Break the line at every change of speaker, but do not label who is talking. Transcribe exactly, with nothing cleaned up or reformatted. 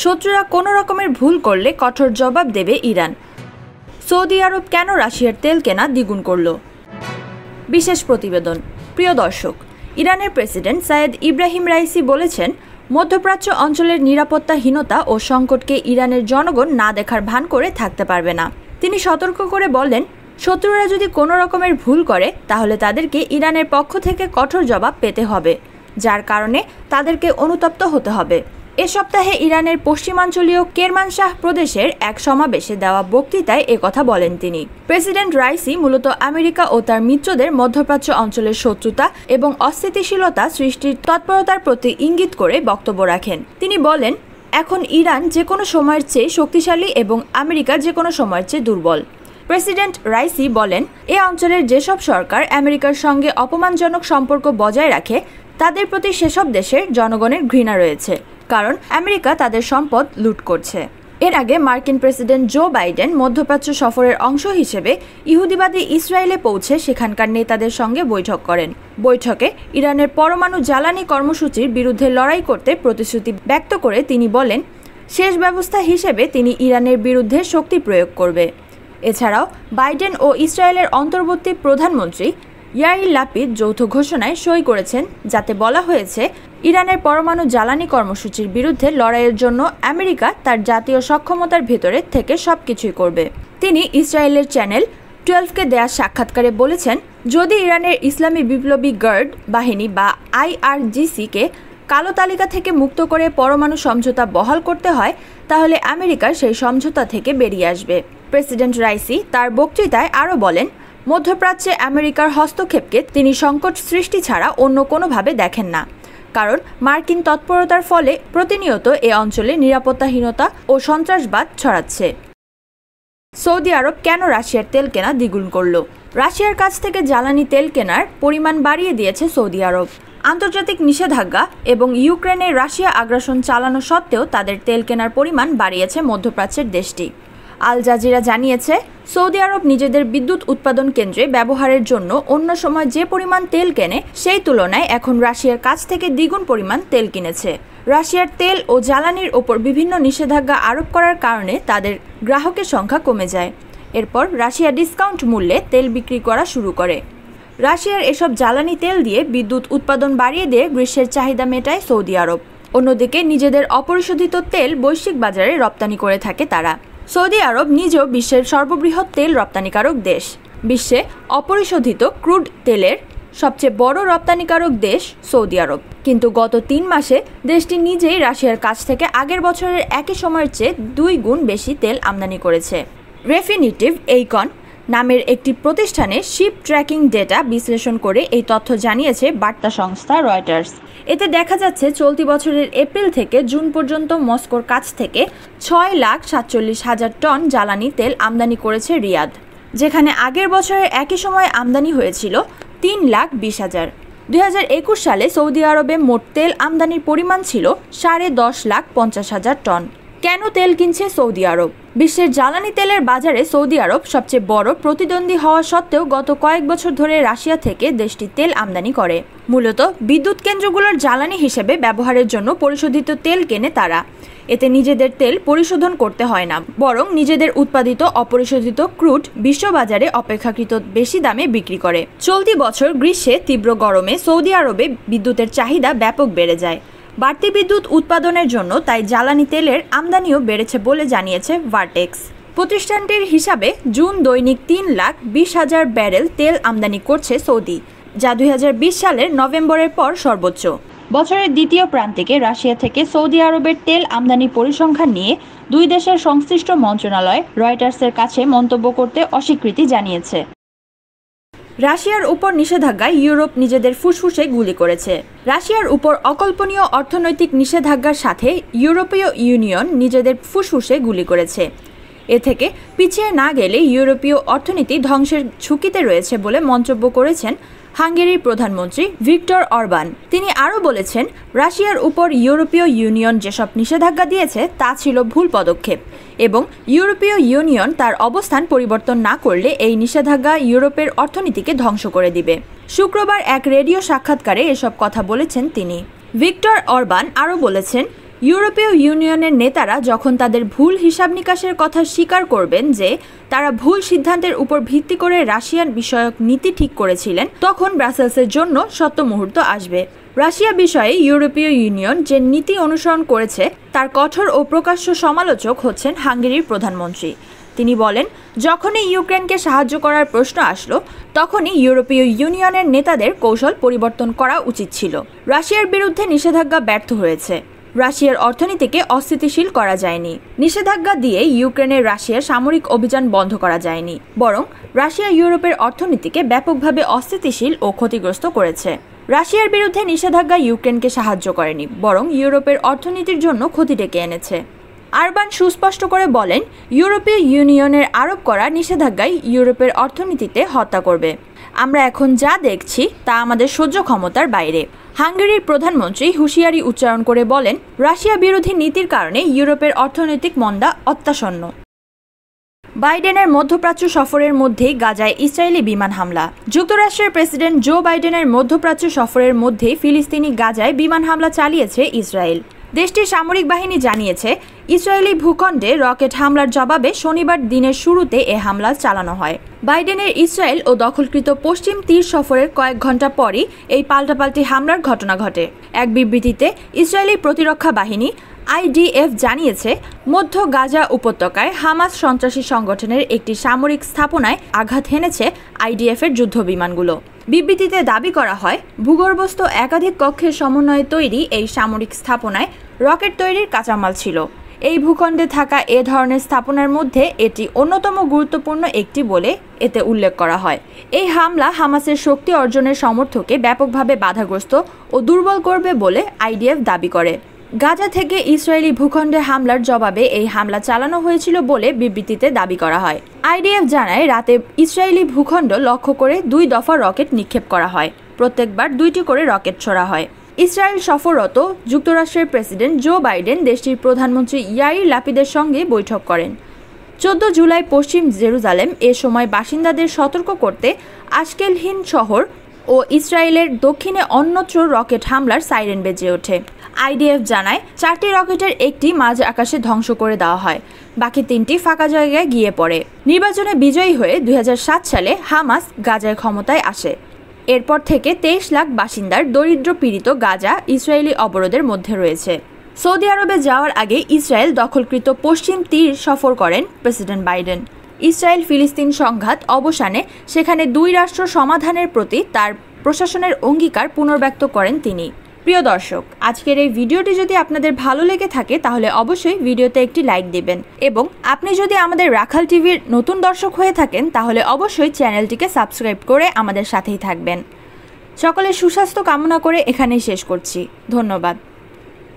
শত্রুরা কোনো রকমের ভুল করলে কঠোর জবাব দেবে ইরান। সৌদি আরব কেন রাশিয়ার তেল কেনা দ্বিগুণ করল? বিশেষ প্রতিবেদন। প্রিয় দর্শক, ইরানের প্রেসিডেন্ট সাইয়েদ ইব্রাহিম রাইসি বলেছেন, মধ্যপ্রাচ্য অঞ্চলের নিরাপত্তাহীনতা ও সংকটকে ইরানের জনগণ না দেখার ভান করে থাকতে পারবে না। তিনি সতর্ক করে বলেন, শত্রুরা যদি কোনো রকমের ভুল করে তাহলে তাদেরকে ইরানের পক্ষ থেকে কঠোর জবাব পেতে হবে, যার কারণে তাদেরকে অনুতপ্ত হতে হবে। এ সপ্তাহে ইরানের পশ্চিমাঞ্চলীয় কেরমানশাহ প্রদেশের এক সমাবেশে দেওয়া বক্তৃতায় একথা বলেন তিনি। প্রেসিডেন্ট রাইসি মূলত আমেরিকা ও তার মিত্রদের মধ্যপ্রাচ্য অঞ্চলের শত্রুতা এবং অস্থিতিশীলতা সৃষ্টির তৎপরতার প্রতি ইঙ্গিত করে বক্তব্য রাখেন। তিনি বলেন, এখন ইরান যে কোনো সময়ের চেয়ে শক্তিশালী এবং আমেরিকা যে কোনো সময়ের চেয়ে দুর্বল। প্রেসিডেন্ট রাইসি বলেন, এ অঞ্চলের যেসব সরকার আমেরিকার সঙ্গে অপমানজনক সম্পর্ক বজায় রাখে তাদের প্রতি সেসব দেশের জনগণের ঘৃণা রয়েছে, কারণ আমেরিকা তাদের সম্পদ লুট করছে। এর আগে মার্কিন প্রেসিডেন্ট জো বাইডেন মধ্যপ্রাচ্য সফরের অংশ হিসেবে ইহুদিবাদী ইসরায়েলে পৌঁছে সেখানকার নেতাদের সঙ্গে বৈঠক করেন। বৈঠকে ইরানের পরমাণু জ্বালানি কর্মসূচির বিরুদ্ধে লড়াই করতে প্রতিশ্রুতি ব্যক্ত করে তিনি বলেন, শেষ ব্যবস্থা হিসেবে তিনি ইরানের বিরুদ্ধে শক্তি প্রয়োগ করবে। এছাড়াও বাইডেন ও ইসরায়েলের অন্তর্বর্তী প্রধানমন্ত্রী ইয়াইর লাপিদ যৌথ ঘোষণায় সই করেছেন, যাতে বলা হয়েছে ইরানের পরমাণু জ্বালানি কর্মসূচির বিরুদ্ধে লড়াইয়ের জন্য আমেরিকা তার জাতীয় সক্ষমতার ভেতরে থেকে সবকিছুই করবে। তিনি ইসরায়েলের চ্যানেল টুয়েলভকে দেয়া সাক্ষাৎকারে বলেছেন, যদি ইরানের ইসলামী বিপ্লবী গার্ড বাহিনী বা আইআরজিসিকে কালো তালিকা থেকে মুক্ত করে পরমাণু সমঝোতা বহাল করতে হয় তাহলে আমেরিকা সেই সমঝোতা থেকে বেরিয়ে আসবে। প্রেসিডেন্ট রাইসি তার বক্তৃতায় আরও বলেন, মধ্যপ্রাচ্যে আমেরিকার হস্তক্ষেপকে তিনি সংকট সৃষ্টি ছাড়া অন্য কোনোভাবে দেখেন না, কারণ মার্কিন তৎপরতার ফলে প্রতিনিয়ত এ অঞ্চলে নিরাপত্তাহীনতা ও সন্ত্রাসবাদ ছড়াচ্ছে। সৌদি আরব কেন রাশিয়ার তেল কেনা দ্বিগুণ করল? রাশিয়ার কাছ থেকে জ্বালানি তেল কেনার পরিমাণ বাড়িয়ে দিয়েছে সৌদি আরব। আন্তর্জাতিক নিষেধাজ্ঞা এবং ইউক্রেনে রাশিয়া আগ্রাসন চালানো সত্ত্বেও তাদের তেল কেনার পরিমাণ বাড়িয়েছে মধ্যপ্রাচ্যের দেশটি। আল জাজিরা জানিয়েছে, সৌদি আরব নিজেদের বিদ্যুৎ উৎপাদন কেন্দ্রে ব্যবহারের জন্য অন্য সময় যে পরিমাণ তেল কেনে সেই তুলনায় এখন রাশিয়ার কাছ থেকে দ্বিগুণ পরিমাণ তেল কিনেছে। রাশিয়ার তেল ও জ্বালানির ওপর বিভিন্ন নিষেধাজ্ঞা আরোপ করার কারণে তাদের গ্রাহকের সংখ্যা কমে যায়। এরপর রাশিয়া ডিসকাউন্ট মূল্যে তেল বিক্রি করা শুরু করে। রাশিয়ার এসব জ্বালানি তেল দিয়ে বিদ্যুৎ উৎপাদন বাড়িয়ে দিয়ে গ্রীষ্মের চাহিদা মেটায় সৌদি আরব। অন্যদিকে নিজেদের অপরিশোধিত তেল বৈশ্বিক বাজারে রপ্তানি করে থাকে তারা। সৌদি আরব নিজেও বিশ্বের সর্ববৃহৎ তেল রপ্তানিকারক দেশ। বিশ্বে অপরিশোধিত ক্রুড তেলের সবচেয়ে বড় রপ্তানিকারক দেশ সৌদি আরব। কিন্তু গত তিন মাসে দেশটি নিজেই রাশিয়ার কাছ থেকে আগের বছরের একই সময়ের চেয়ে দুই গুণ বেশি তেল আমদানি করেছে। রেফিনিটিভ এইকন নামের একটি প্রতিষ্ঠানে শিপ ট্র্যাকিং ডেটা বিশ্লেষণ করে এই তথ্য জানিয়েছে বার্তা সংস্থা রয়টার্স। এতে দেখা যাচ্ছে চলতি বছরের এপ্রিল থেকে জুন পর্যন্ত মস্কোর কাছ থেকে ছয় লাখ সাতচল্লিশ হাজার টন জ্বালানি তেল আমদানি করেছে রিয়াদ, যেখানে আগের বছরের একই সময়ে আমদানি হয়েছিল তিন লাখ বিশ হাজার। দুই হাজার একুশ সালে সৌদি আরবে মোট তেল আমদানির পরিমাণ ছিল সাড়ে দশ লাখ পঞ্চাশ হাজার টন। কেন তেল কিনছে সৌদি আরব? বিশ্বের জ্বালানি তেলের বাজারে সৌদি আরব সবচেয়ে বড় প্রতিদ্বন্দ্বী হওয়া সত্ত্বেও গত কয়েক বছর ধরে রাশিয়া থেকে দেশটি তেল আমদানি করে। মূলত বিদ্যুৎ কেন্দ্রগুলোর জ্বালানি হিসেবে ব্যবহারের জন্য পরিশোধিত তেল কেনে তারা। এতে নিজেদের তেল পরিশোধন করতে হয় না, বরং নিজেদের উৎপাদিত অপরিশোধিত ক্রুড বিশ্ববাজারে অপেক্ষাকৃত বেশি দামে বিক্রি করে। চলতি বছর গ্রীষ্মে তীব্র গরমে সৌদি আরবে বিদ্যুতের চাহিদা ব্যাপক বেড়ে যায়। বাড়তি বিদ্যুৎ উৎপাদনের জন্য তাই জ্বালানি তেলের আমদানিও বেড়েছে বলে জানিয়েছে ভার্টেক্স। প্রতিষ্ঠানটির হিসাবে জুন দৈনিক তিন লাখ বিশ হাজার ব্যারেল তেল আমদানি করছে সৌদি, যা দুই হাজার বিশ সালের নভেম্বরের পর সর্বোচ্চ। বছরের দ্বিতীয় প্রান্তিকে রাশিয়া থেকে সৌদি আরবের তেল আমদানি পরিসংখ্যান নিয়ে দুই দেশের সংশ্লিষ্ট মন্ত্রণালয় রয়টার্সের কাছে মন্তব্য করতে অস্বীকৃতি জানিয়েছে। রাশিয়ার উপর নিষেধাজ্ঞায় ইউরোপ নিজেদের ফুসফুসে গুলি করেছে। রাশিয়ার উপর অকল্পনীয় অর্থনৈতিক নিষেধাজ্ঞার সাথে ইউরোপীয় ইউনিয়ন নিজেদের ফুসফুসে গুলি করেছে। এ থেকে পিছিয়ে না গেলে ইউরোপীয় অর্থনীতি ধ্বংসের ঝুঁকিতে রয়েছে বলে মন্তব্য করেছেন হাঙ্গেরির প্রধানমন্ত্রী ভিক্টর অরবান। তিনি আরও বলেছেন, রাশিয়ার উপর ইউরোপীয় ইউনিয়ন যেসব নিষেধাজ্ঞা দিয়েছে তা ছিল ভুল পদক্ষেপ এবং ইউরোপীয় ইউনিয়ন তার অবস্থান পরিবর্তন না করলে এই নিষেধাজ্ঞা ইউরোপের অর্থনীতিকে ধ্বংস করে দিবে। শুক্রবার এক রেডিও সাক্ষাৎকারে এসব কথা বলেছেন তিনি। ভিক্টর অরবান আরও বলেছেন, ইউরোপীয় ইউনিয়নের নেতারা যখন তাদের ভুল হিসাব নিকাশের কথা স্বীকার করবেন যে তারা ভুল সিদ্ধান্তের উপর ভিত্তি করে রাশিয়ান বিষয়ক নীতি ঠিক করেছিলেন, তখন ব্রাসেলসের জন্য সত্য মুহূর্ত আসবে। রাশিয়া বিষয়ে ইউরোপীয় ইউনিয়ন যে নীতি অনুসরণ করেছে তার কঠোর ও প্রকাশ্য সমালোচক হচ্ছেন হাঙ্গেরির প্রধানমন্ত্রী। তিনি বলেন, যখনই ইউক্রেনকে সাহায্য করার প্রশ্ন আসলো তখনই ইউরোপীয় ইউনিয়নের নেতাদের কৌশল পরিবর্তন করা উচিত ছিল। রাশিয়ার বিরুদ্ধে নিষেধাজ্ঞা ব্যর্থ হয়েছে। রাশিয়ার অর্থনীতিকে অস্থিতিশীল করা যায়নি। নিষেধাজ্ঞা দিয়ে ইউক্রেনের রাশিয়ার সামরিক অভিযান বন্ধ করা যায়নি, বরং রাশিয়া ইউরোপের অর্থনীতিকে ব্যাপকভাবে অস্থিতিশীল ও ক্ষতিগ্রস্ত করেছে। রাশিয়ার বিরুদ্ধে নিষেধাজ্ঞা ইউক্রেনকে সাহায্য করেনি, বরং ইউরোপের অর্থনীতির জন্য ক্ষতি ডেকে এনেছে। আরবান সুস্পষ্ট করে বলেন, ইউরোপীয় ইউনিয়নের আরোপ করা নিষেধাজ্ঞাই ইউরোপের অর্থনীতিতে হত্যা করবে। আমরা এখন যা দেখছি তা আমাদের সহ্য ক্ষমতার বাইরে। হাঙ্গেরির প্রধানমন্ত্রী হুঁশিয়ারি উচ্চারণ করে বলেন, রাশিয়া বিরোধী নীতির কারণে ইউরোপের অর্থনৈতিক মন্দা অত্যাসন্ন। বাইডেনের মধ্যপ্রাচ্য সফরের মধ্যেই গাজায় ইসরায়েলি বিমান হামলা। যুক্তরাষ্ট্রের প্রেসিডেন্ট জো বাইডেনের মধ্যপ্রাচ্য সফরের মধ্যেই ফিলিস্তিনি গাজায় বিমান হামলা চালিয়েছে ইসরায়েল। দেশটির সামরিক বাহিনী জানিয়েছে, ইসরায়েলি ভূখণ্ডে রকেট হামলার জবাবে শনিবার দিনের শুরুতে এ হামলা চালানো হয়। বাইডেনের ইসরায়েল ও দখলকৃত পশ্চিম তীর সফরের কয়েক ঘণ্টা পরই এই পাল্টাপাল্টি হামলার ঘটনা ঘটে। এক বিবৃতিতে ইসরায়েলি প্রতিরক্ষা বাহিনী আইডিএফ জানিয়েছে, মধ্য গাজা উপত্যকায় হামাস সন্ত্রাসী সংগঠনের একটি সামরিক স্থাপনায় আঘাত হেনেছে আইডিএফের যুদ্ধ বিমানগুলো। বিবৃতিতে দাবি করা হয়, ভূগর্ভস্থ একাধিক কক্ষের সমন্বয়ে তৈরি এই সামরিক স্থাপনায় রকেট তৈরির কাঁচামাল ছিল। এই ভূখণ্ডে থাকা এ ধরনের স্থাপনার মধ্যে এটি অন্যতম গুরুত্বপূর্ণ একটি বলে এতে উল্লেখ করা হয়। এই হামলা হামাসের শক্তি অর্জনের সমর্থকে ব্যাপকভাবে বাধাগ্রস্ত ও দুর্বল করবে বলে আইডিএফ দাবি করে। গাজা থেকে ইসরায়েলি ভূখণ্ডে হামলার জবাবে এই হামলা চালানো হয়েছিল বলে বিবৃতিতে দাবি করা হয়। আইডিএফ জানায়, রাতে ইসরায়েলি ভূখণ্ড লক্ষ্য করে দুই দফা রকেট নিক্ষেপ করা হয়। প্রত্যেকবার দুইটি করে রকেট ছোড়া হয়। ইসরায়েল সফররত যুক্তরাষ্ট্রের প্রেসিডেন্ট জো বাইডেন দেশটির প্রধানমন্ত্রী ইয়াইর লাপিদের সঙ্গে বৈঠক করেন। চোদ্দ জুলাই পশ্চিম জেরুজালেম এ সময় বাসিন্দাদের সতর্ক করতে আশকেলহিন শহর ও ইসরায়েলের দক্ষিণে অন্যত্র রকেট হামলার সাইরেন বেজে ওঠে। আইডিএফ জানায়, চারটি রকেটের একটি মাঝ আকাশে ধ্বংস করে দেওয়া হয়, বাকি তিনটি ফাঁকা জায়গায় গিয়ে পড়ে। নির্বাচনে বিজয়ী হয়ে দুই হাজার সাত সালে হামাস গাজায় ক্ষমতায় আসে। এরপর থেকে তেইশ লাখ বাসিন্দার দরিদ্র পীড়িত গাজা ইসরায়েলি অবরোধের মধ্যে রয়েছে। সৌদি আরবে যাওয়ার আগে ইসরায়েল দখলকৃত পশ্চিম তীর সফর করেন প্রেসিডেন্ট বাইডেন। ইসরায়েল ফিলিস্তিন সংঘাত অবসানে সেখানে দুই রাষ্ট্র সমাধানের প্রতি তার প্রশাসনের অঙ্গীকার পুনর্ব্যক্ত করেন তিনি। প্রিয় দর্শক, আজকের এই ভিডিওটি যদি আপনাদের ভালো লেগে থাকে তাহলে অবশ্যই ভিডিওতে একটি লাইক দিবেন, এবং আপনি যদি আমাদের রাখাল টিভির নতুন দর্শক হয়ে থাকেন তাহলে অবশ্যই চ্যানেলটিকে সাবস্ক্রাইব করে আমাদের সাথেই থাকবেন। সকলের সুস্বাস্থ্য কামনা করে এখানেই শেষ করছি। ধন্যবাদ।